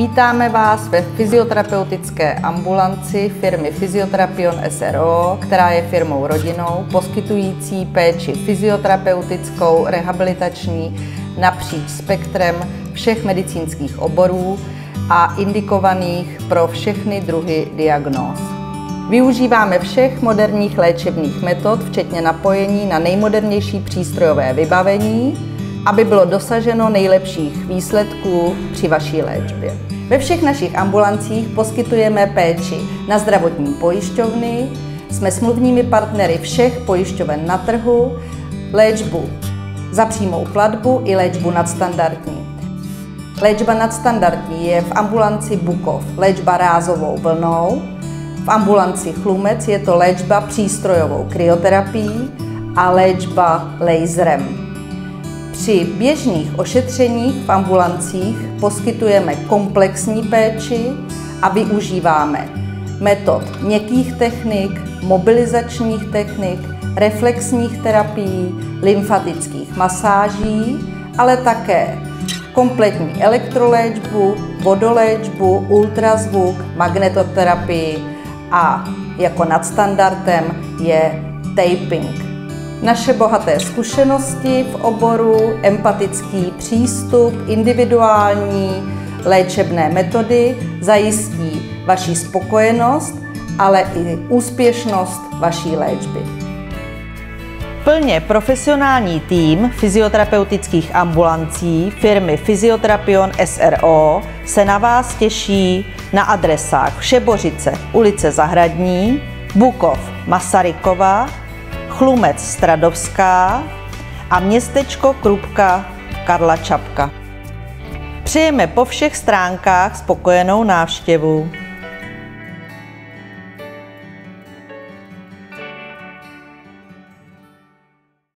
Vítáme vás ve fyzioterapeutické ambulanci firmy Fyzioterapion s.r.o., která je firmou rodinnou, poskytující péči fyzioterapeutickou, rehabilitační napříč spektrem všech medicínských oborů a indikovaných pro všechny druhy diagnóz. Využíváme všech moderních léčebných metod, včetně napojení na nejmodernější přístrojové vybavení, aby bylo dosaženo nejlepších výsledků při vaší léčbě. Ve všech našich ambulancích poskytujeme péči na zdravotní pojišťovny, jsme smluvními partnery všech pojišťoven na trhu, léčbu za přímou platbu i léčbu nadstandardní. Léčba nadstandardní je v ambulanci Bukov léčba rázovou vlnou, v ambulanci Chlumec je to léčba přístrojovou kryoterapií a léčba laserem. Při běžných ošetřeních v ambulancích poskytujeme komplexní péči a využíváme metod měkkých technik, mobilizačních technik, reflexních terapií, lymfatických masáží, ale také kompletní elektroléčbu, vodoléčbu, ultrazvuk, magnetoterapii a jako nadstandardem je taping. Naše bohaté zkušenosti v oboru, empatický přístup, individuální léčebné metody zajistí vaši spokojenost, ale i úspěšnost vaší léčby. Plně profesionální tým fyzioterapeutických ambulancí firmy Fyzioterapion s.r.o. se na vás těší na adresách Všebořice, ulice Zahradní, Bukov, Masarykova, Chlumec, Stradovská a městečko Krupka, Karla Čapka. Přejeme po všech stránkách spokojenou návštěvu.